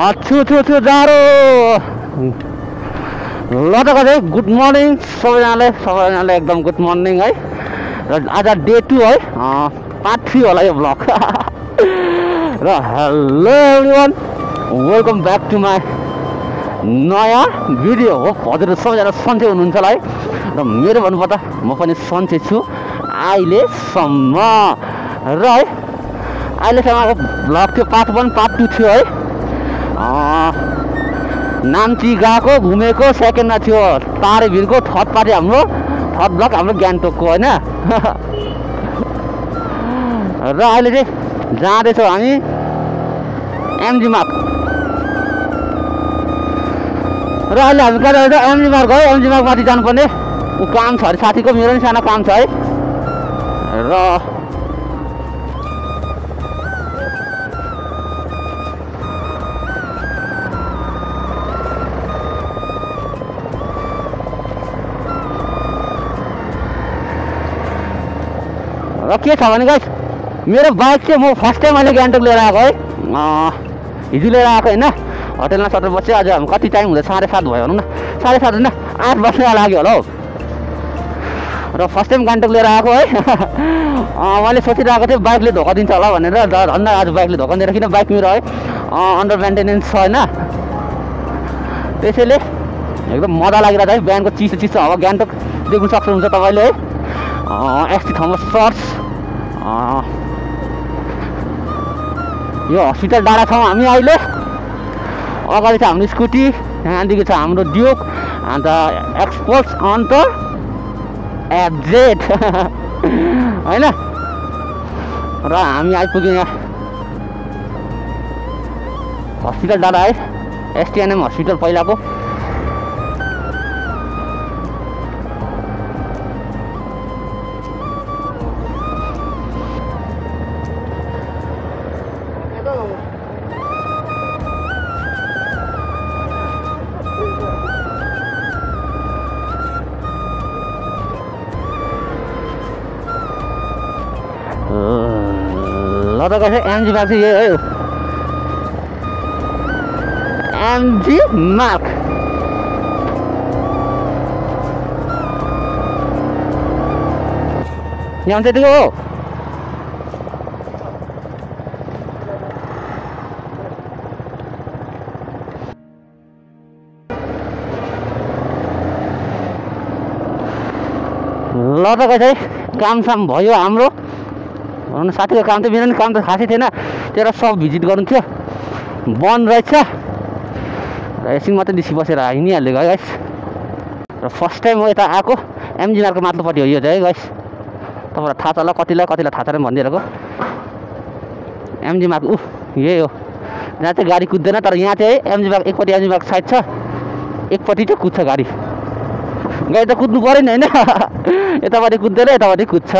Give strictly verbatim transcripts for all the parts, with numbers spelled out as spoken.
छु छु छु जाडो ल त कसै गुड मर्निङ सबैजनालाई सबैजनालाई एकदम गुड मर्निङ है। र आज डे टू है, पार्ट थ्री होला यो ब्लग। र hello everyone, welcome back to my नयाँ भिडियो हो। हजुर सबैजना सन्चै हुनुहुन्छ होला है। र मेरो भन्नुपर्दा म पनि सन्चै छु अहिलेसम्म। र है अहिलेसम्मको ब्लग थियो पार्ट वान पार्ट टू थियो है। नाम्ची गएको घुमेको सेकेन्डमा थियो तारेभिरको, थर्ड पार्टी हाम्रो थर्ड ब्लक हाम्रो गान्तोकको होइन। र अहिले चाहिँ जाँदैछौँ हामी एमजी मार्ग। र अहिले हामी कहाँ जाँदैछौँ? एमजी मार्ग है। एमजी मार्गमाथि जानुपर्ने ऊ काम छ अरे साथीको, मेरो पनि सानो काम छ है। र र के छ भने गाइस, मेरो बाइक चाहिँ म फर्स्ट टाइम अहिले गान्तोक लिएर आएको है। हिजो लिएर आएको होइन, होटेलमा सत्र बज्यो। आज हामी कति टाइम हुँदैछ? साढे सात भयो भनौँ न, साढे सात होइन आठ बज्न लाग्यो होला हौ। र फर्स्ट टाइम गान्तोक लिएर आएको है। मैले सोचिरहेको थिएँ बाइकले धोका दिन्छ होला भनेर, धन्न आज बाइकले धोका दिएर, किन बाइक मेरो है अन्डर मेन्टेनेन्स छ होइन। त्यसैले एकदम मजा लागिरहेको है। बिहानको चिसो चिसो हावा गान्तोक देख्नु सक्नुहुन्छ तपाईँले है। एसटी थमस चर्च, यो हस्पिटल डाँडा छौँ हामी अहिले। अगाडि छ हाम्रो स्कुटी, त्यहाँदेखि छ हाम्रो ड्युक, अन्त एक्सपोर्ट्स अन्त एफजेड होइन। र हामी आइपुग्यौँ यहाँ हस्पिटल डाँडा है, एसटिएनएम हस्पिटल पहिलाको। ल त कसै एमजी मार्ग चाहिँ यही हो, एमजी मार्ग। यहाँ त्यतिको हो। ल त कसै कामसाम भयो हाम्रो। साथीको काम त मेरो नि काम त खासै थिएन, तेरो सब भिजिट गर्नु थियो, बन्द रहेछ। र एकछिन मात्रै निस्कि बसेर हिँडिहाल्यो गाइस। र फर्स्ट टाइम म यता आएको एमजी मार्गको माथिल्लोपट्टि हो यो चाहिँ है गाइस। तपाईँलाई थाहा छ होला, कतिलाई कतिलाई थाहा छैन भनिदिएको। एमजी मार्ग ऊ यही हो, जहाँ चाहिँ गाडी कुद्दैन। तर यहाँ चाहिँ एमजी मार्ग एकपट्टि एमजी मार्ग साइड छ, एकपट्टि चाहिँ कुद्छ गाडी। गाडी त कुद्नु पऱ्यो नि होइन, यतापट्टि कुद्दैन यतापट्टि कुद्छ।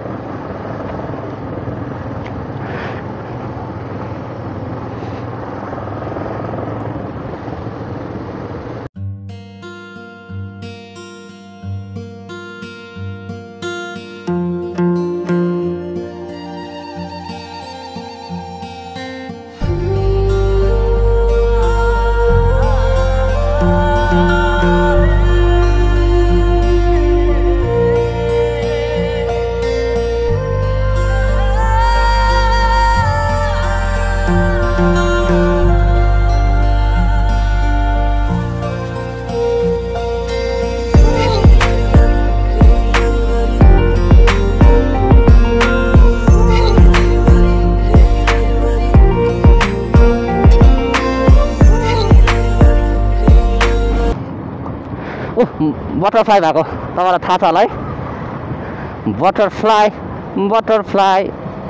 बटरफ्लाई भएको तपाईँलाई थाहा छ होला है। बटरफ्लाई बटरफ्लाई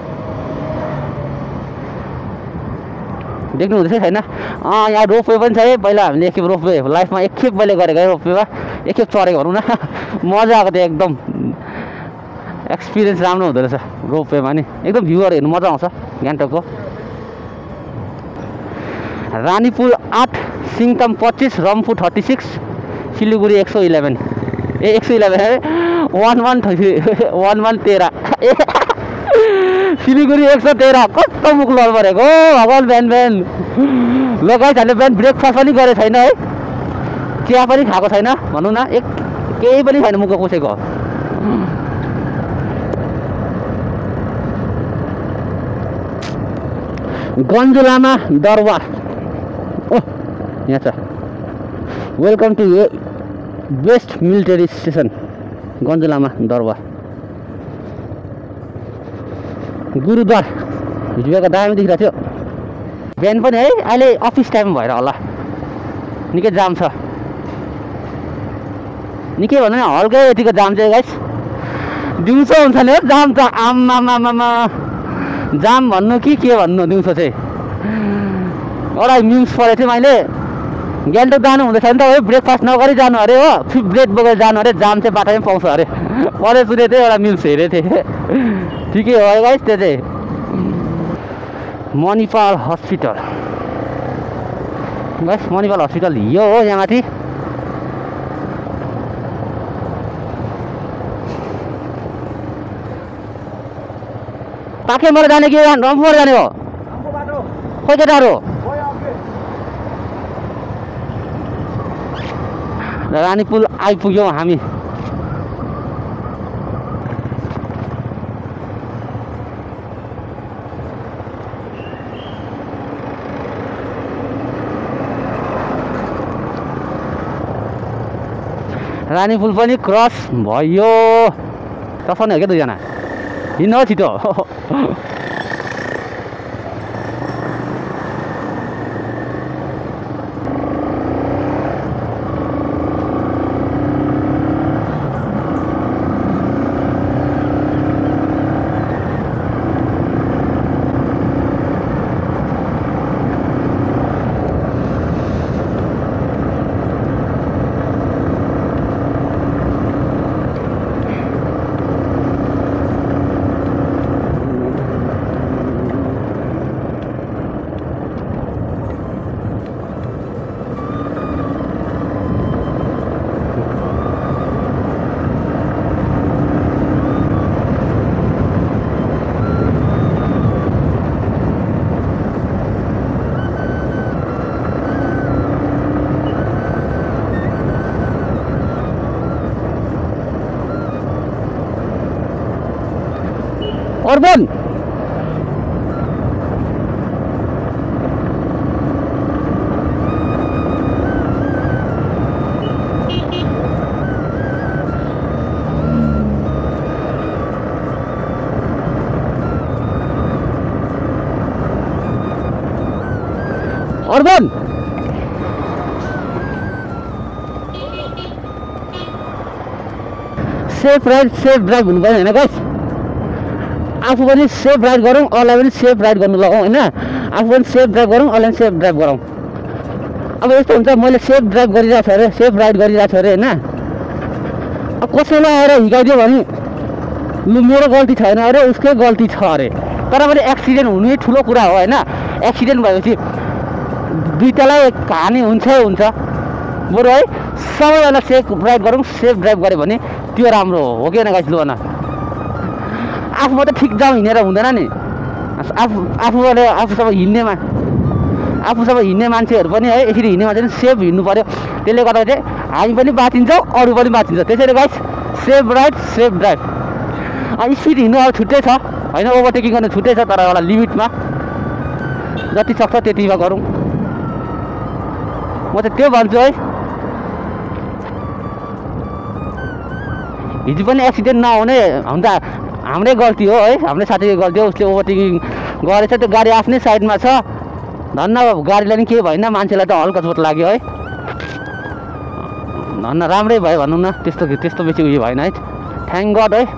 देख्नु हुँदैछ छैन? यहाँ रोपवे पनि छ है। पहिला हामीले एकखेप रोपवे लाइफमा एकखेप मैले गरेको है, रोपवेमा एकखेप चढेको भनौँ न। मजा आएको थियो एकदम, एक्सपिरियन्स राम्रो हुँदो रहेछ रोपवेमा नि। एकदम भ्यूहरू हेर्नु मजा आउँछ गान्तोकको। रानीपुल आठ, सिङताम पच्चिस, रम्फू थर्टी सिक्स, सिलगढी एक सौ इलेवन ए एक सौ इलेवन है वान वान वान वान तेह्र सिलगढी एक सौ तेह्र। कस्तो मुख लड परेको भगवान् बिहान बिहान ल गाइस हामीले बिहान ब्रेकफास्ट पनि गरेको छैन है, चिया पनि खाएको छैन भनौँ न, एक केही पनि छैन मुखको कसैको। गन्जुलामा दरबार ओ यहाँ छ। Welcome to best military station गन्जुलामा दरबार। गुरुद्वार हिजो बेलुका दामी देखिरहेको थियो। बिहान पनि है, अहिले अफिस टाइम भएर होला निकै जाम छ, निकै भन्दा पनि हल्कै यतिको जाम चाहिँ गाइस। दिउँसो हुन्छ नि जाम त, आम्मामामा जाम भन्नु कि के भन्नु। दिउँसो चाहिँ एउटा न्युज पढेको थिएँ मैले, गान्तोक जानु हुँदैछ नि त है, ब्रेकफास्ट नगरी जानु अरे हो, फिर ब्रेड बोकेर जानु अरे, जाम चाहिँ बाटोमै पाउँछ अरे। पढे सुनेको थिएँ, एउटा न्युज हेरेको थिएँ। ठिकै हो है गाइस। त्यो चाहिँ Manipal hospital guys, Manipal hospital यो हो यहाँ माथि। पाखेबाट जाने कि रम्फूबाट जाने हो? खोइ के टाढो रानीपुल आइपुग्यौँ हामी। रानीपुल पनि क्रस भयो। तफान हो क्या दुईजना, हिँड्नु हो छिटो। Urban urban safe ride safe drive हुनु पर्यो होइन गाइस। आफू पनि सेफ राइड गरौँ, अरूलाई पनि सेफ राइड गर्नु लगाउँ होइन। आफू पनि सेफ ड्राइभ गरौँ, अरूलाई पनि सेफ ड्राइभ गरौँ। अब यस्तो हुन्छ, मैले सेफ ड्राइभ गरिरहेको छु अरे, सेफ राइड गरिरहेको छु अरे होइन। अब कसैलाई आएर हिँडाइदियो भने लु मेरो गल्ती छैन अरे, उसकै गल्ती छ अरे। तर पनि एक्सिडेन्ट हुनु ठुलो कुरा हो होइन। एक्सिडेन्ट भएपछि दुईटालाई हानि हुन्छै हुन्छ। बरु है सबैजना सेफ राइड गरौँ, सेफ ड्राइभ गऱ्यो भने त्यो राम्रो हो कि होइन गाइस। लु भन, आफू मात्रै ठिक जाउँ हिँडेर हुँदैन नि। आफू आफूले आफूसँग हिँड्नेमा आफूसँग हिँड्ने मान्छेहरू पनि है, यसरी हिँड्ने मान्छे पनि सेफ हिँड्नु पऱ्यो। त्यसले गर्दा चाहिँ हामी पनि बाँचिन्छौँ, अरू पनि बाँचिन्छ। त्यसैले guys safe ride safe drive. Speed हिँड्नु अब छुट्टै छ होइन, ओभरटेकिङ गर्नु छुट्टै छ, तर एउटा लिमिटमा जति सक्छ त्यतिमा गरौँ। म चाहिँ त्यो भन्छु है। हिजो पनि एक्सिडेन्ट नहुने हुन त हाम्रै गल्ती हो है, हाम्रै साथीको गल्ती हो। उसले ओभरटेकिङ गरेछ, त्यो गाडी आफ्नै साइडमा छ, धन्न गाडीलाई नि केही भएन, मान्छेलाई त हल्का चोट लाग्यो है। धन्न राम्रै भयो भनौँ न, त्यस्तो त्यस्तो बेसी उयो भएन है, थ्याङ्क गड है।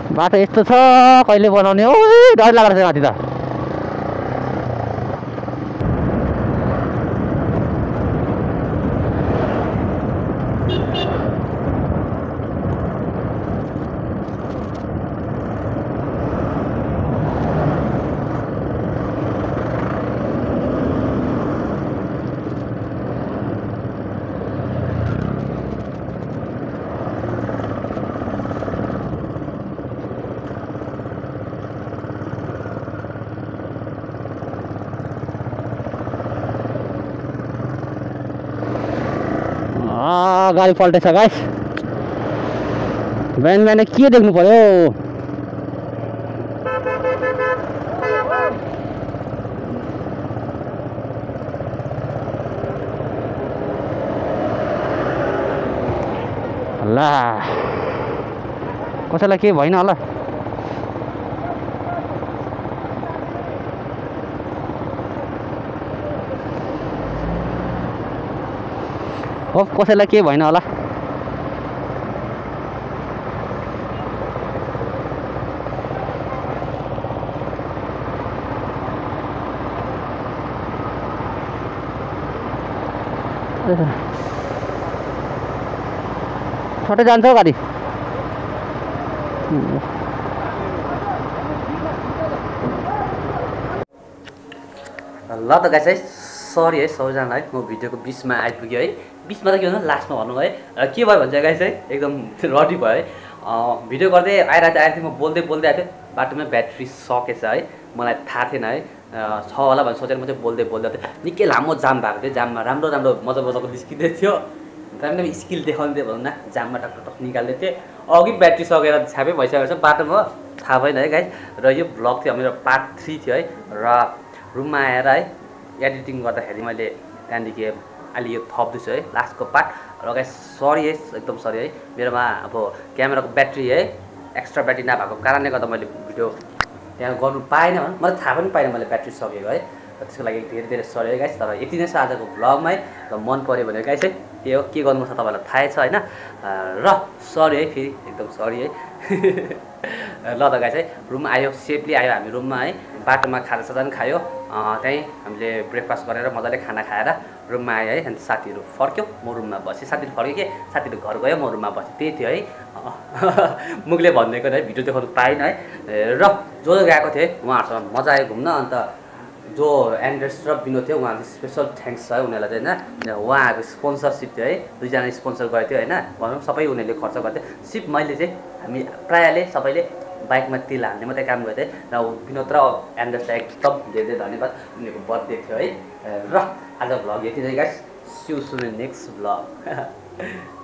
बाटो यस्तो छ कहिले बनाउने हो डर लागेको छ माथि त गाडी पल्टेछ गाइस बिहान बिहान के देख्नु पर्यो ल कसैलाई केही भएन होला हो कसैलाई केही भएन होला छोटो जान्छ हौ गाडी ल त गाइस है सरी है सबैजनालाई म भिडियोको बिचमा आइपुग्यो है बिचमा त के भन्नु लास्टमा भन्नु है के भयो भने चाहिँ गाइस है एकदम रडी भयो है भिडियो गर्दै आइरहेको आएको थिएँ म बोल्दै बोल्दै आएको थिएँ बाटोमा ब्याट्री सकेछ है मलाई थाहा थिएन है छ होला भनेर सोचेर म चाहिँ बोल्दै बोल्दै थिएँ निकै लामो जाम भएको थियो जाममा राम्रो राम्रो मजा मजाको निस्किँदै थियो राम्रो स्किल देखाउँदै थियो भनौँ न जाममा टक टक निकाल्दै थिएँ अघि ब्याट्री सकेर छ्यापै भइसकेको छ बाटोमा थाहा भएन है गाइस र यो भ्लग थियो मेरो पार्ट थ्री थियो है र रुममा आएर है एडिटिङ गर्दाखेरि मैले त्यहाँदेखि अलि यो थप्दैछु है लास्टको पार्ट र गाइस सरी है एकदम सरी है मेरोमा अब क्यामेराको ब्याट्री है एक्स्ट्रा ब्याट्री नभएको कारणले गर्दा मैले भिडियो त्यहाँ गर्नु पाएन भने मलाई थाहा पनि पाएन मैले ब्याट्री सकेको है त्यसको लागि धेरै धेरै सरी है गाइस तर यति नै छ आजको भ्लगमा है र मन पऱ्यो भने गाइस है त्यही हो के गर्नुपर्छ तपाईँलाई थाहै छ होइन र सरी है फेरि एकदम सरी है ल त गाइस है रुम आयो सेफली आयो हामी रुममा है बाटोमा खाजासाजा पनि खायो त्यहीँ हामीले ब्रेकफास्ट गरेर मजाले खाना खाएर रुममा आयो है अनि साथीहरू फर्क्यो म रुममा बसेँ साथीहरू फर्क्यो के साथीहरू घर गयो म रुममा बसेँ त्यही थियो है मुखले भनिदिएको है भिडियो देखाउनु पाइनँ है र जो जो गएको थिएँ उहाँहरूसँग मजा आयो घुम्न अन्त जो एन्ड्रेस र विनोद थियो उहाँहरूको स्पेसल थ्याङ्क्स छ है उनीहरूलाई चाहिँ होइन उहाँहरूको स्पोन्सरसिप थियो है दुईजना स्पोन्सर गरेको थियो होइन भनौँ सबै उनीहरूले खर्च गर्थ्यो सिप मैले चाहिँ हामी प्रायःले सबैले बाइकमा तेल हाल्ने मात्रै काम गर्थेँ र विनोद र एन्ड्रेसलाई एकदम धेरै धेरै धन्यवाद उनीहरूको बर्थडे थियो है र आज भ्लग यति नै guys see you soon next vlog